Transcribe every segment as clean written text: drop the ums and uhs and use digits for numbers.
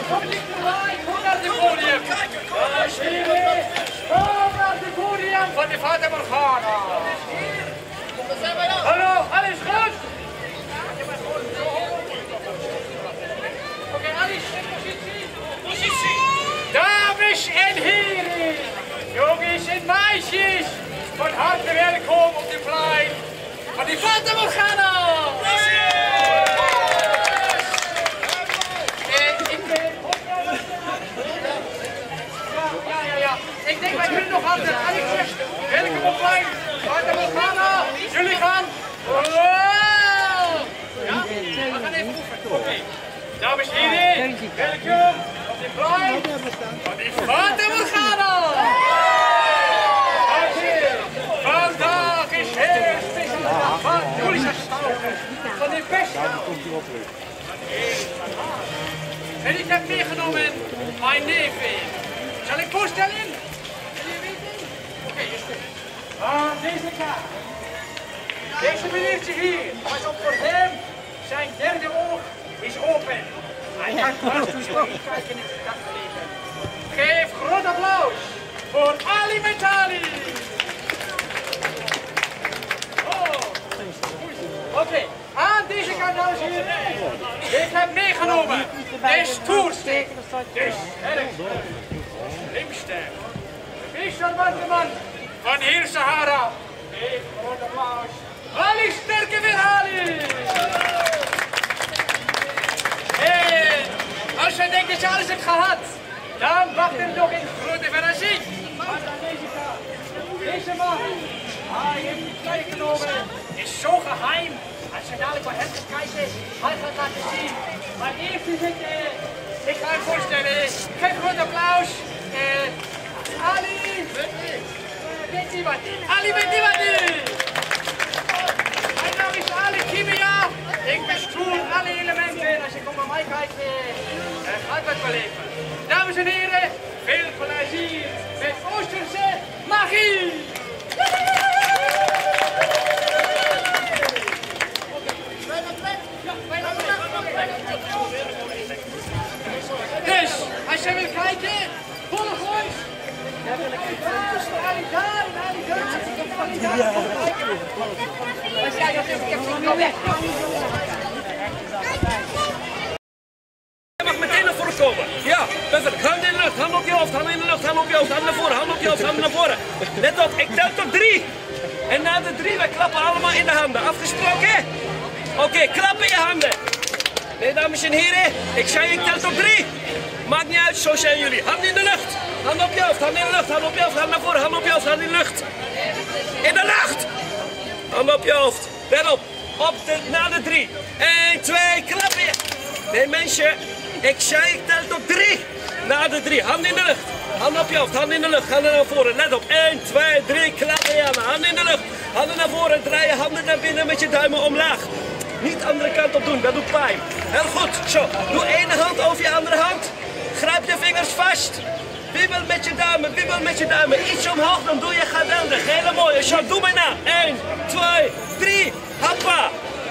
kom dichterbij, kom naar het podium. Dames en heren, kom naar het podium van de Fata Morgana. Hallo, alles goed? Oké, alles in positie? Positie. Dames en heren, jongens en meisjes, van harte welkom op de plein van de Fata Morgana. Ik denk wij kunnen nog altijd. Alex, welkom op plein. Fata Morgana. Jullie gaan. Ja? We gaan even oefenen. Oké. Dames en heren, welkom op de plein van de Fata Morgana. Vandaag is heel speciaal. Van jullie zijn stalkers. Van de beste. En ik heb meegenomen mijn neef. Zal ik voorstellen? Oké, aan deze kant. Deze meneertje hier, pas op voor hem, zijn derde oog is open. Hij kan dwars kijken in zijn dagleven. Geef groot applaus voor Ali Mentali. Oké, aan deze kant, dames en heren. Ik heb meegenomen de stoerste, de sterkste, slimste, de meest charmante man van heel Sahara. Geef groot applaus. Ali Sterke Verhali! En als je denkt dat je alles hebt gehad, dan wacht er nog een grote verrassing. Deze man, hij heeft het meegenomen, is zo geheim. Als je dadelijk bij hem gaat kijken, hij gaat laten zien. Maar eerst is het, ik ga hem voorstellen, geef groot applaus. Ali Bentivati. Ali Bentivati! Mijn naam is Ali Kimia. Ik bestuur alle elementen. Als je komt naar mij kijkt, gaat het beleven. Dames en heren, veel plezier met Oosterse magie! Dus, als je wil kijken, volg ons! Je mag meteen naar voren komen. Ja, perfect. Handen in de lucht, handen op je hoofd, handen in de lucht, handen op je hoofd, handen naar voren, handen op je hoofd, handen naar voren. Let op, ik tel tot 3. En na de 3, wij klappen allemaal in de handen. Afgesproken? Oké, klap in je handen. Nee, dames en heren, ik zei ik tel tot 3. Maakt niet uit, zo zijn jullie. Handen in de lucht. Handen op je hoofd, handen in de lucht, handen op je hoofd, handen naar voren, handen op je hoofd, handen in de lucht. In de lucht. Handen op je hoofd. Let op. Na de 3. 1, 2, klappen. Nee mensen, ik zei ik tel tot 3. Na de 3, handen in de lucht. Handen op je hoofd, handen in de lucht, handen naar voren. Let op. 1, 2, 3, klappen je handen in de lucht. Handen naar voren, draai je handen naar binnen met je duimen omlaag. Niet de andere kant op doen, dat doet pijn. Heel goed, zo. Doe ene hand over je andere hand. Grijp je vingers vast. Wiebel met je duimen, wiebel met je duimen. Iets omhoog, dan doe je geweldig. Hele mooie. Zo, doe maar na. 1, 2, 3. Hoppa.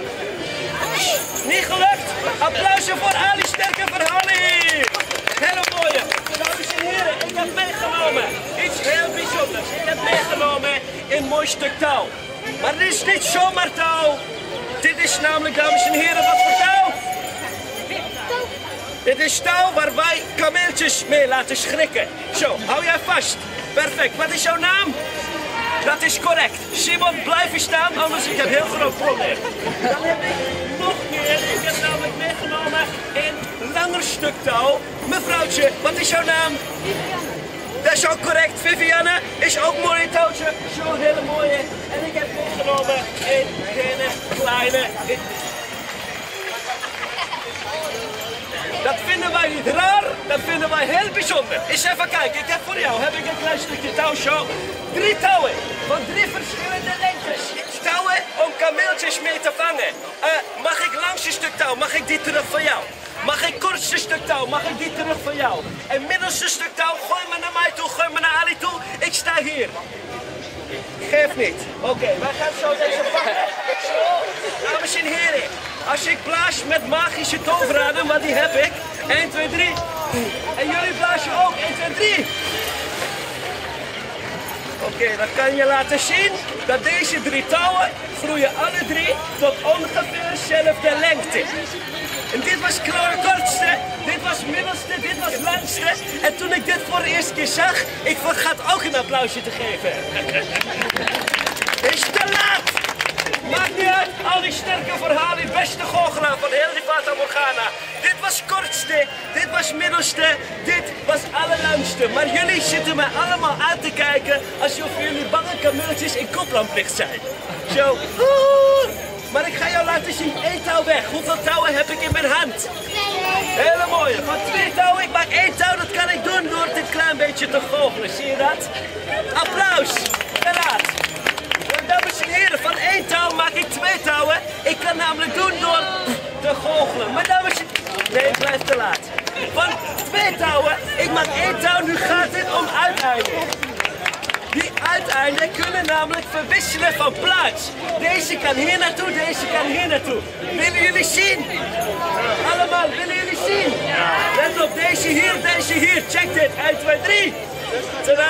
Niet gelukt. Applausje voor Ali Sterke Verhali. Hele mooie. Dames en heren, ik heb meegenomen iets heel bijzonders. Ik heb meegenomen een mooi stuk touw. Maar dit is niet zomaar touw. Dit is namelijk, dames en heren, wat voor touw? Dit is touw waar wij kameeltjes mee laten schrikken. Zo, hou jij vast. Perfect. Wat is jouw naam? Dat is correct. Simon, blijf je staan, anders ik heb heel groot probleem. Dan heb ik nog meer. Ik heb namelijk meegenomen een langer stuk touw. Mevrouwtje, wat is jouw naam? Viviane. Dat is ook correct. Viviane is ook mooi een touwtje. Zo'n hele mooie. En ik heb meegenomen een kleine. Dat vinden wij niet raar, dat vinden wij heel bijzonder. Eens even kijken, ik heb voor jou een klein stukje touw zo. 3 touwen van 3 verschillende lengtes. Touwen om kameeltjes mee te vangen. Mag ik langste stuk touw, mag ik die terug van jou? Mag ik kortste stuk touw, mag ik die terug van jou? En middelste stuk touw, gooi me naar mij toe, gooi me naar Ali toe. Ik sta hier. Geef niet. Oké, wij gaan zo deze pakken. Zo, dames en heren. Als ik blaas met magische toveraden, want die heb ik. 1, 2, 3. En jullie blazen ook. 1, 2, 3. Oké, dan kan je laten zien dat deze 3 touwen groeien alle 3 tot ongeveer dezelfde lengte. En dit was het kortste, dit was het middelste, dit was het langste. En toen ik dit voor de eerste keer zag, ik vergat ook een applausje te geven. Is te laat! Maakt niet uit, al die sterke verhalen, beste goochelaar van heel die Fata Morgana. Dit was het kortste, dit was het middelste, dit was het allerlangste. Maar jullie zitten mij allemaal aan te kijken alsof jullie bange kameeltjes in koplamplicht zijn. Zo. Maar ik ga jou laten zien, 1 touw weg. Hoeveel touwen heb ik in mijn hand? Hele mooie. Van 2 touwen, ik maak 1 touw, dat kan ik doen door het een klein beetje te goochelen. Zie je dat? Applaus. Te laat. Dames en heren, van 1 touw maak ik 2 touwen. Ik kan namelijk doen door te goochelen. Maar dames en heren, nee, het blijft te laat. Van 2 touwen, ik maak 1 touw, nu gaat het om uiteinden. Die uiteinden kunnen namelijk verwisselen van plaats. Deze kan hier naartoe, deze kan hier naartoe. Willen jullie zien? Allemaal, willen jullie zien? Let op, deze hier, check dit. 1, 2, 3. Tadaa!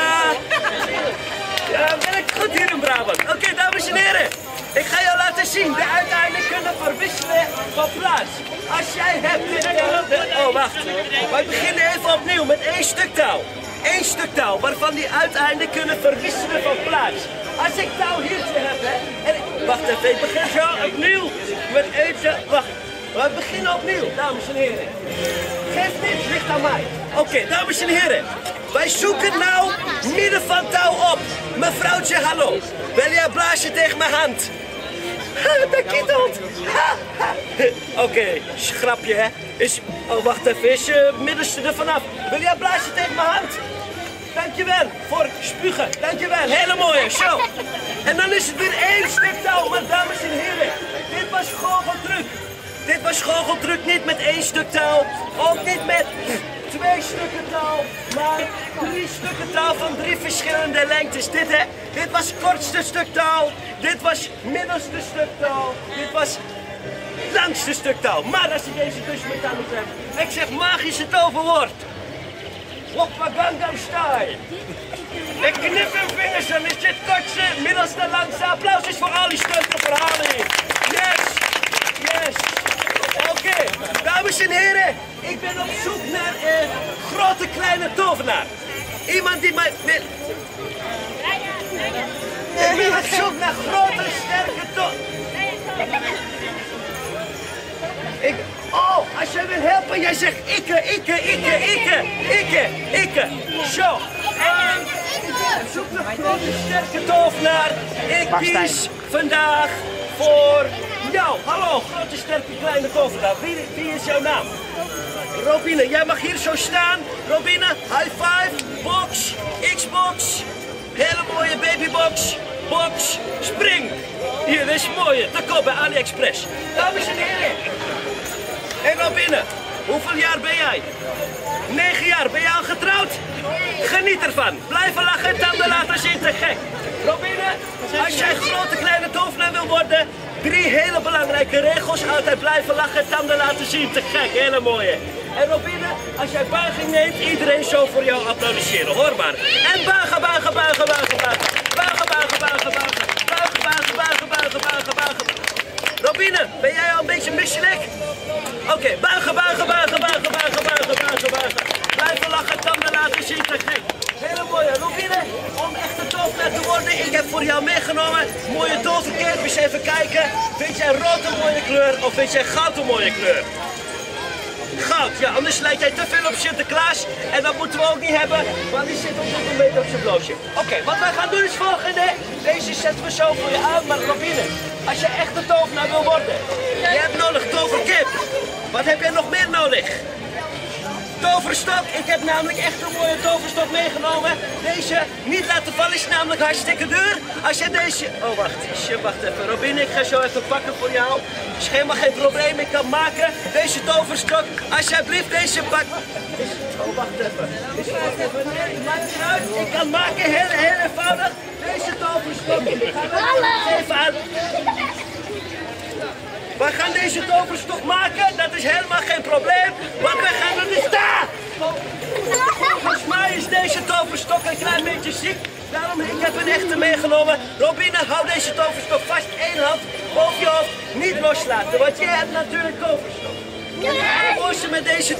Ja, ben ik goed hier in Brabant. Oké, dames en heren. Ik ga jou laten zien. De uiteinden kunnen verwisselen van plaats. Als jij hebt... Oh, wacht. We beginnen even opnieuw met 1 stuk touw. 1 stuk touw, waarvan die uiteinden kunnen verwisselen van plaats. Als ik touw hiertje heb, hè. En wacht even, ik begin zo opnieuw. Met eentje... Wacht. We beginnen opnieuw, dames en heren. Geef niks, ligt aan mij. Oké, dames en heren. Wij zoeken nou midden van touw op. Mevrouwtje, hallo. Wil jij blazen tegen mijn hand? Dat kietelt. Oké, grapje hè. Oh, wacht even. Is middenste er vanaf. Wil jij blazen tegen mijn hand? Dankjewel voor spugen. Dankjewel. Hele mooie. Zo. En dan is het weer 1 stuk touw. Maar dames en heren, dit was goocheltruc. Dit was goocheltruc niet met 1 stuk touw. Ook niet met 2 stukken touw. Maar 3 stukken touw van 3 verschillende lengtes. Dit hè. Dit was het kortste stuk touw. Dit was het middelste stuk touw. Dit was het langste stuk touw. Maar als ik deze dus met aan heb. Ik zeg magische toverwoord. Woppa Gangnam Style. Ik knip mijn vingers en is dit kortste, middelste, langste. Applaus is voor al die sterke verhalen hier. Yes. Yes. Oké, dames en heren. Ik ben op zoek naar een grote kleine tovenaar. Iemand die mij... Ik ben op zoek naar grote sterke tovenaar. Oh, als jij wil helpen, jij zegt ikke. Zo. En ik zoek naar grote sterke tovenaar. Ik kies vandaag voor jou. Hallo, grote sterke kleine tovenaar. Wie is jouw naam? Robine, jij mag hier zo staan. Robine, high five, box, Xbox. Hele mooie babybox. Box, spring. Hier, dit is mooie. Te koop bij AliExpress. Dames en heren. En Robine, hoeveel jaar ben jij? 9 jaar. Ben jij al getrouwd? Geniet ervan. Blijven lachen, tanden laten zien, te gek. Robine, als jij grote kleine tovenaar wil worden, 3 hele belangrijke regels. Altijd blijven lachen, tanden laten zien, te gek. Hele mooie. En Robine, als jij buiging neemt, iedereen zo voor jou applaudisseren. Hoor maar. En buigen. Robine, ben jij al een beetje misselijk? Oké, buigen. Blijven lachen, tanden laten zien, te gek. Hele mooie. Robine, om echt een tovenaar te worden, ik heb voor jou meegenomen mooie tovercape. Eens even kijken. Vind jij rood een mooie kleur of vind jij goud een mooie kleur? Goud, ja, anders lijkt jij te veel op Sinterklaas en dat moeten we ook niet hebben, want die zit ook nog een beetje op zijn bloosje. Oké, wat wij gaan doen is volgende. Deze zetten we zo voor je aan, maar Robine, als je echt een tovenaar wil worden, je hebt nodig toverkip. Wat heb jij nog meer nodig? Toverstok, ik heb namelijk echt een mooie toverstok meegenomen. Deze niet laten vallen is namelijk hartstikke duur. Als je deze... Oh, wacht even. Robine, ik ga zo even pakken voor jou. Is helemaal geen probleem, ik kan maken. Deze toverstok, alsjeblieft deze pak... Oh, wacht even. Nee, maakt niet uit. Ik kan maken, heel eenvoudig. Deze toverstok. Ik ga even aan. We gaan deze toverstok maken, dat is helemaal geen probleem, want we gaan er niet staan. klein beetje ziek. Daarom ik heb een echte meegenomen. Robine, hou deze toverstok vast. 1 hand boven je hoofd. Niet loslaten, want jij hebt natuurlijk toverstok. Mooi met deze...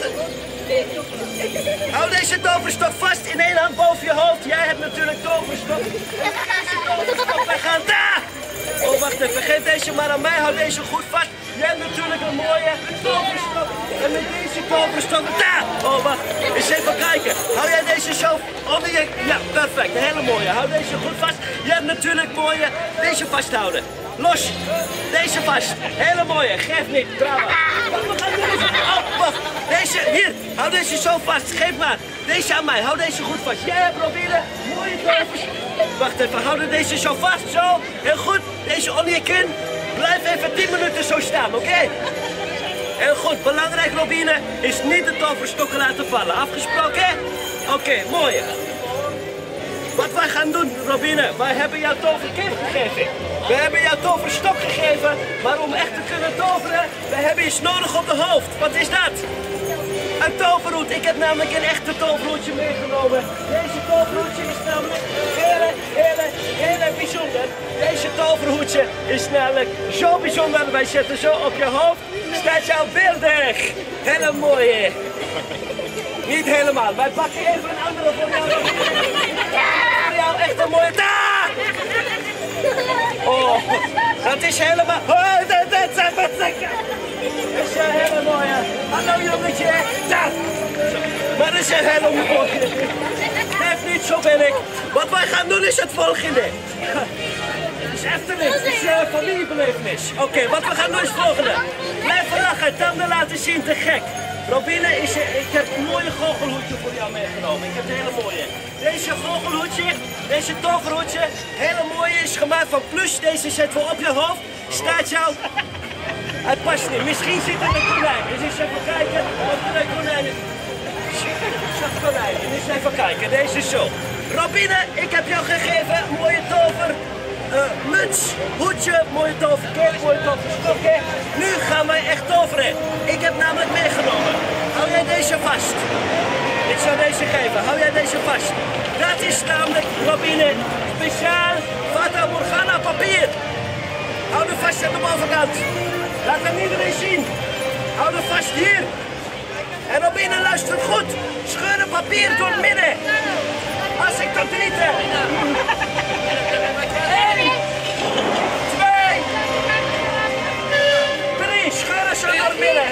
Hou deze toverstok vast in 1 hand boven je hoofd. Jij hebt natuurlijk toverstok. En deze toverstok, wij gaan daar. Oh, wacht even. Geef deze maar aan mij. Hou deze goed vast. Jij hebt natuurlijk een mooie toverstok. En met deze toverstok, daar. Oh, wacht. Eens even kijken. Hou jij deze zo onder je... Ja, perfect. Een hele mooie. Hou deze goed vast. Jij hebt natuurlijk mooie... Deze vasthouden. Los. Deze vast. Hele mooie. Geef niet. Drama. Oh, wacht. Deze, hier. Hou deze zo vast. Geef maar. Deze aan mij. Hou deze goed vast. Jij hebt proberen. Mooie tovers. Wacht even. Hou deze zo vast. Zo. Heel goed. Deze onder je kin. Blijf even 10 minuten zo staan, oké? Heel goed. Belangrijk, Robine, is niet de toverstokken laten vallen. Afgesproken? Oké, mooi. Wat wij gaan doen, Robine, wij hebben jou toverkip gegeven. We hebben jou toverstok gegeven, maar om echt te kunnen toveren, we hebben iets nodig op de hoofd. Wat is dat? Een toverhoed. Ik heb namelijk een echte toverhoedje meegenomen. Deze toverhoedje is namelijk heel bijzonder. Deze toverhoedje is namelijk zo bijzonder. Wij zetten zo op je hoofd. Staat jouw beeldig. Hele mooie. Niet helemaal. Wij pakken even een andere voor jou. Voor jou echt een mooie taak. Oh, dat is helemaal... Oh, dat is een hele mooie. Hallo jongetje. Daar. Maar dat is een hele mooie. Geef niet, zo ben ik. Wat wij gaan doen is het volgende. Het is Efteling, het is familiebelevenis. Oké, wat we gaan doen is het volgende. Blijven lachen, tanden laten zien, te gek. Robine, ik heb een mooie goochelhoedje voor jou meegenomen. Ik heb een hele mooie. Deze goochelhoedje, deze toverhoedje, hele mooie, is gemaakt van plush. Deze zetten we op je hoofd. Staat jou... Hij past niet. Misschien zit er een konijn. Dus eens even kijken of er een konijn is. Zat konijn. Dus even kijken. Deze is zo. Robine, ik heb jou gegeven een mooie tover... muts, hoedje, mooie toverkip, mooie toverstokken. Nu gaan wij echt toveren. Ik heb namelijk meegenomen. Hou jij deze vast. Ik zou deze geven. Hou jij deze vast. Dat is namelijk, Robine, speciaal Fata Morgana papier. Hou er vast aan de bovenkant. Laat hem iedereen zien. Hou er vast hier. En Robine, luister goed. Scheur het papier door het midden. Als ik tot 3 tel. 1, 2, 3. Scheuren zo door het midden.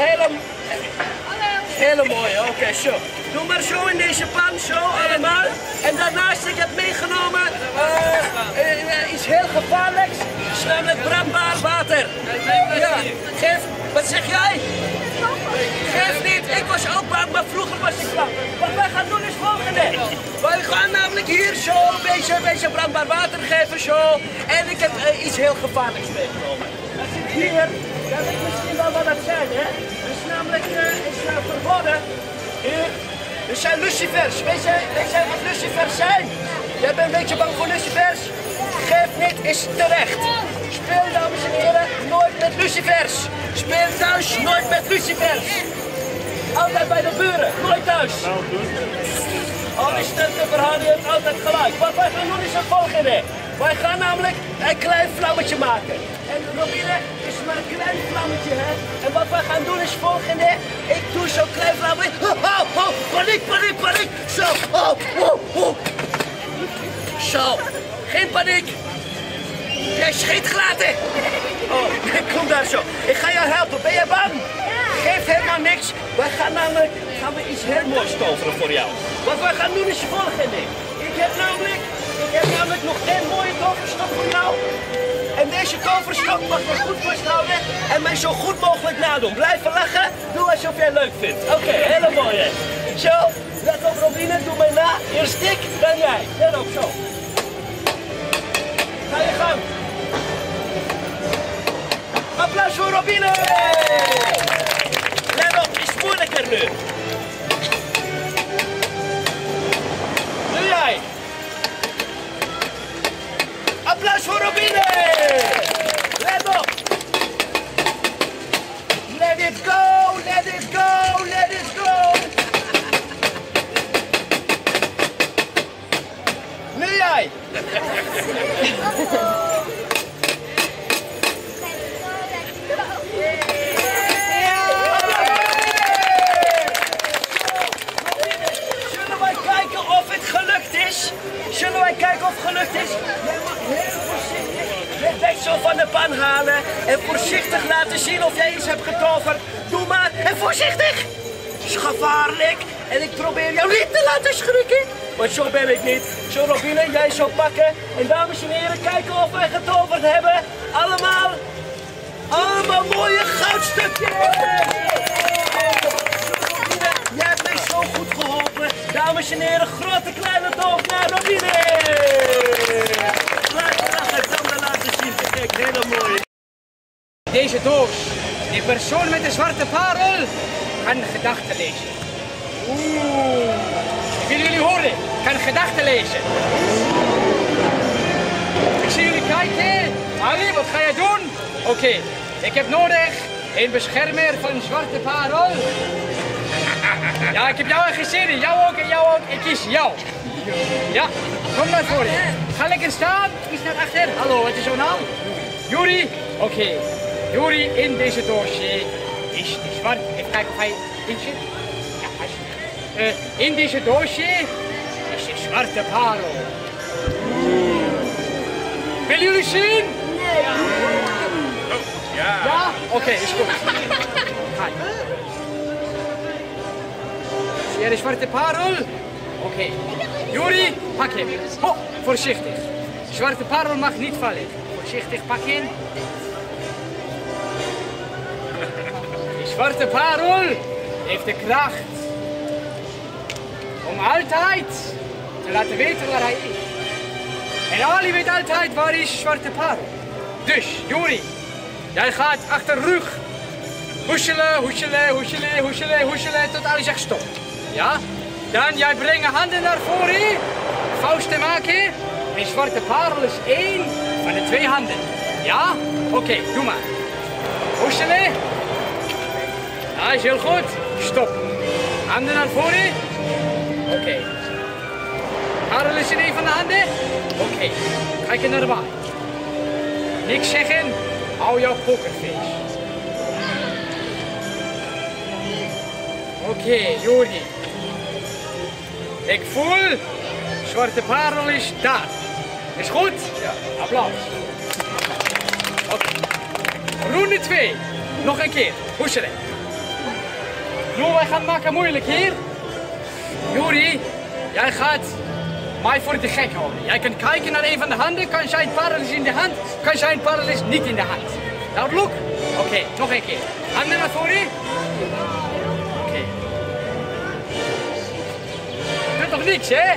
Hele mooie. Oké, zo. Doe maar zo in deze pan. Zo allemaal. En daarnaast, ik heb meegenomen iets heel gevaarlijks. Het is namelijk brandbaar water. Ja. Geef. Wat zeg jij? Geef niet, ik was ook bang, maar vroeger was ik bang. Wat wij gaan doen is het volgende. Wij gaan namelijk hier zo een beetje brandbaar water geven, zo. En ik heb iets heel gevaarlijks meegenomen. Dat zit hier, dat weet misschien wel wat dat zijn, hè. Dat is namelijk verboden. Hier, er zijn lucifers. Weet jij wat lucifers zijn? Jij bent een beetje bang voor lucifers? Geef niet, is terecht. Speel, dames en heren, nooit met lucifers. Speel thuis, nooit met lucifers. Altijd bij de buren, nooit thuis. Al die stuntenverhouding heeft altijd gelijk. Wat wij gaan doen is het volgende. Wij gaan namelijk een klein vlammetje maken. En Robine is maar een klein vlammetje, hè. En wat wij gaan doen is het volgende. Ik doe zo'n klein vlammetje. Paniek, paniek, paniek. Zo, Zo, geen paniek. Jij schiet gelaten. Oh, ik kom daar zo. Ik ga jou helpen. Ben je bang? Geef helemaal niks. Wij gaan we iets heel moois toveren voor jou. Wat wij gaan doen is het volgende. Ik heb namelijk nog geen mooie toverstok voor jou. En deze toverstok mag je goed vasthouden en mij zo goed mogelijk nadoen. Blijven lachen. Doe alsof jij het leuk vindt. Oké, hele mooie. Zo, let op Robine. Doe mij na. Eerst ik, dan jij. Let op, zo. Ga je gang. Applaus voor Robine! Let op, het is moeilijker nu. Nu jij. Applaus voor Robine! Let op. Let it go, let it go, let it go. Zullen wij kijken of het gelukt is? Zullen wij kijken of het gelukt is? Jij mag heel voorzichtig het deksel van de pan halen en voorzichtig laten zien of jij iets hebt getoverd. Doe maar en voorzichtig! Het is gevaarlijk en ik probeer jou niet te laten schrikken. Maar zo ben ik niet. Zo Robine, jij zo pakken. En dames en heren, kijken of wij getoverd hebben. Allemaal mooie goudstukjes! Jij hebt mij zo goed geholpen. Dames en heren, grote kleine toog naar Robine. Laat het dan laten zien. Kijk, hele mooi. Deze doos, die persoon met de zwarte parel, kan gedachten lezen. Oeh, ik wil jullie horen, kan gedachten lezen. Ik zie jullie kijken. Ali, wat ga je doen? Oké, ik heb nodig een beschermer van zwarte parel. Ja, ik heb jou al gezien, jou ook en jou ook. Ik kies jou. Ja, kom naar voren. Ga lekker staan, iets naar achter. Hallo, wat is jouw naam? Juri. Oké. Juri, in deze doosje is de zwarte. Even kijken of hij in zit. Ja, hij zit. In deze doosje is de zwarte parel. Willen jullie zien? Nee. Ja? Ja? Oké, is goed. Ga je. Zie je de zwarte parel? Oké. Juri, pak hem. Ho, voorzichtig. De zwarte parel mag niet vallen. Voorzichtig, pak hem. De zwarte parel heeft de kracht om altijd te laten weten waar hij is. En Ali weet altijd waar is zwarte parel. Dus, Juri, jij gaat achter de rug hoeselen, hoeselen, hoeselen, hoeselen, hoeselen tot Ali zegt stop. Ja? Dan jij brengt handen naar voren, vuisten maken. En zwarte parel is één van de twee handen. Ja? Oké, doe maar. Hoeselen. Ja, is heel goed. Stop. Handen naar voren. Oké. Parel is in een van de handen. Oké. Kijk naar de baan. Niks zeggen. Hou jouw pokerface. Oké, Juri. Ik voel. Zwarte parel is daar. Is goed? Ja. Applaus. Oké. Ronde 2. Nog een keer. Hoeselen. Nu, wij gaan maken moeilijk hier. Juri, jij gaat mij voor de gek houden. Jij kan kijken naar een van de handen. Kan zijn parel is in de hand. Kan zijn parel is niet in de hand. Duidelijk? Oké, nog een keer. Handen naar voren. Oké. Doe toch niks, hè?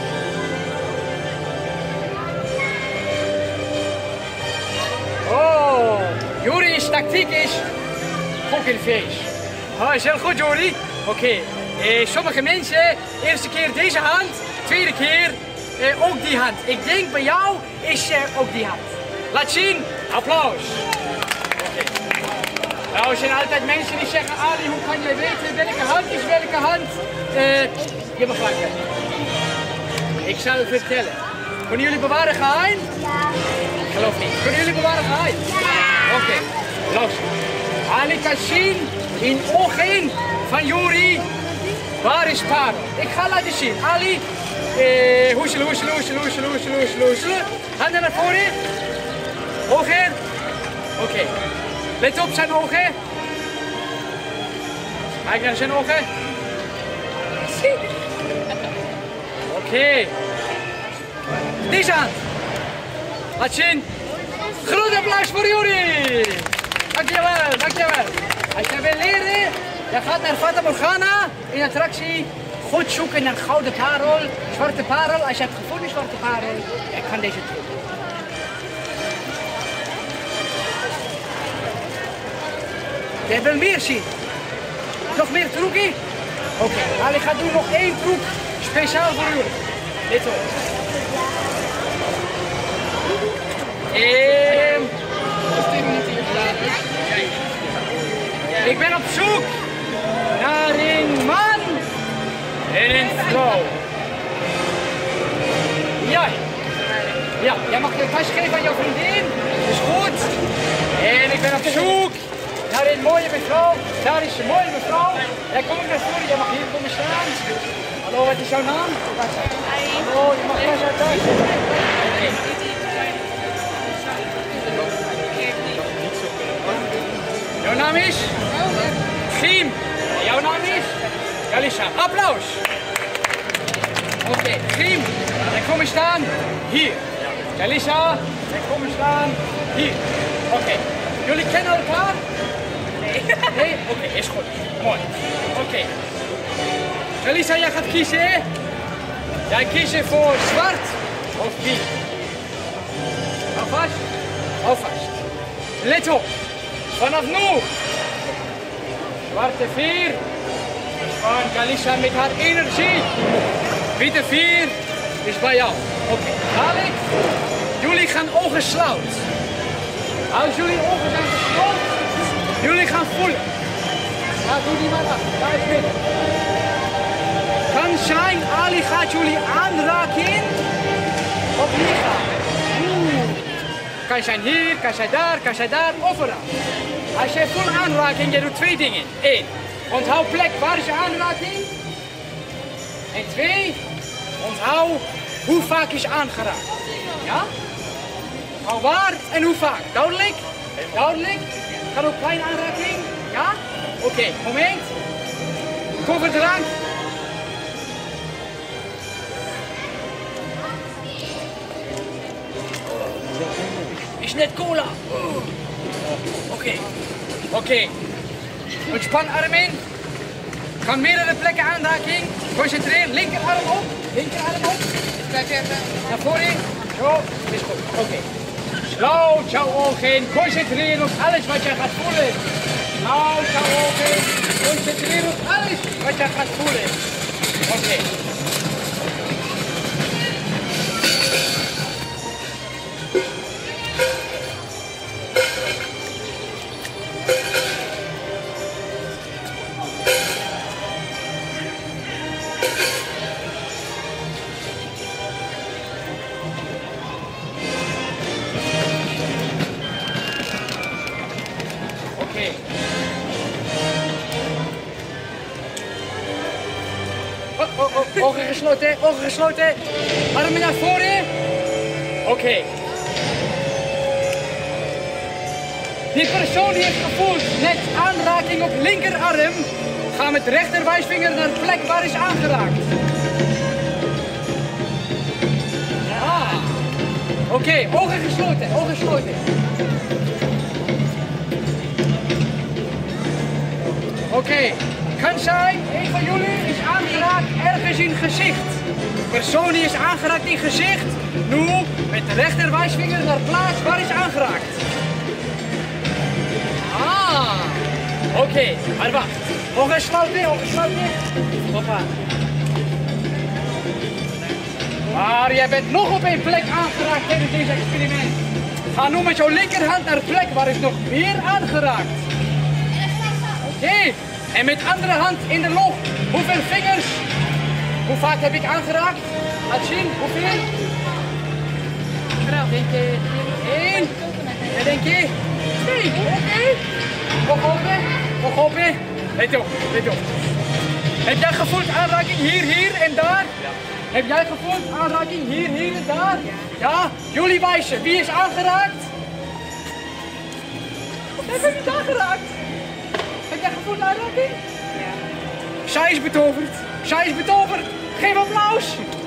Oh, Juri's tactiek is pokerface. Oh, is heel goed, Juri. Oké. Sommige mensen, eerste keer deze hand, tweede keer ook die hand. Ik denk bij jou is ook die hand. Laat zien. Applaus. Oké. Nou, er zijn altijd mensen die zeggen, Ali, hoe kan jij weten welke hand is welke hand? Je begrijpt het. Ik zal het vertellen. Kunnen jullie bewaren geheim? Ja. Ik geloof niet. Kunnen jullie bewaren geheim? Ja. Oké. Luister. Ali kan zien in ogen van Juri waar is parel. Ik ga laten zien. Ali, hoeselen, hoeselen, hoeselen, hoeselen, hoeselen, hoeselen, hoeselen. Handen naar voren. Ogen. Oké. Let op zijn ogen. Kijk naar zijn ogen. Oké. Deze hand. Laat zien. Groot applaus voor Juri. Dankjewel, dankjewel. Als jij wil leren, je gaat naar Fata Morgana in attractie. Goed zoeken naar gouden parel, zwarte parel. Als je hebt gevonden zwarte parel, ik ga deze truc. Jij wil meer zien? Nog meer trucken? Oké, Ali gaat doen nog één truc speciaal voor jullie. Let op. Ik ben op zoek naar een man en een vrouw. Jij. Ja, jij mag je vast geven aan jouw vriendin. Is goed. En ik ben op zoek naar een mooie mevrouw. Daar is een mooie mevrouw. Ja, kom ik naar voren. Jij mag hier komen staan. Hallo, wat is jouw naam? Hallo, je mag hier zo thuis. Jouw naam is? Giem. Jouw naam is? Jalissa. Applaus. Oké, Giem. Dan kom je staan hier. Jalissa, dan kom je staan hier. Oké. Jullie kennen elkaar? Nee. Nee? Oké, is goed. Mooi. Oké. Jalissa, jij gaat kiezen. Jij kiest voor zwart of wit. Hou vast. Hou vast. Let op. Vanaf nu. Zwarte 4 van Jalissa met haar energie. Witte 4 is bij jou. Oké, dadelijk. Jullie gaan ogen sluiten. Als jullie ogen zijn gesloten, jullie gaan voelen. Ja, doe die maar af. Daar is binnen. Kan zijn, Ali gaat jullie aanraken op lichaam. Kan zijn hier, kan zijn daar, overal. Als jij voelt aanraking, je doet 2 dingen. 1. Onthoud plek, waar is je aanraking? En 2. Onthoud hoe vaak is aangeraakt. Ja? Onthoud waar en hoe vaak. Duidelijk? Duidelijk? Kan ook kleine aanraking? Ja? Oké, moment. Kofferdrank. Is net cola. Oké. Ontspan arm in. Kan meerdere plekken aanraking. Concentreer. Linkerarm op. Linkerarm op. Kijk even. Naar voren. Zo. Is goed. Oké. Sluit jouw ogen. Concentreer op alles wat jij gaat voelen. Sluit jouw ogen. Concentreer op alles wat jij gaat voelen. Oké. Ogen gesloten. Armen naar voren. Oké. Die persoon die heeft gevoeld net aanraking op linkerarm, gaat met rechterwijsvinger naar de plek waar is aangeraakt. Ah. Oké, ogen gesloten, ogen gesloten. Oké. Kan zijn, een van jullie is aangeraakt ergens in gezicht. Persoon die is aangeraakt in gezicht, nu met de rechterwijsvinger naar plaats waar is aangeraakt. Ah, oké, maar wacht. Ogen sluiten, ogen sluiten. Hoppa. Maar jij bent nog op een plek aangeraakt tijdens deze experiment. Ga nu met jouw linkerhand naar de plek waar is nog meer aangeraakt. Oké. En met andere hand in de lucht. Hoeveel vingers? Hoe vaak heb ik aangeraakt? Laat zien, hoeveel? Denk je 1? Ja, denk je 2? Oké. Nog open. Let op. Heb jij gevoeld aanraking hier en daar? Ja. Heb jij gevoeld aanraking hier en daar? Ja. Jullie wijzen, wie is aangeraakt? Heb je niet aangeraakt? Heb jij gevoeld aanraking? Ja. Zij is betoverd. Geef applaus.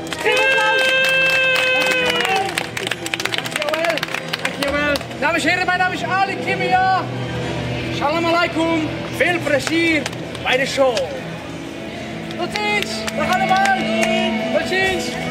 Dankjewel. Dames en heren, mijn naam is Ali Kimia. Salam alaikum. Veel plezier bij de show. Tot ziens. Dag allemaal. Tot ziens.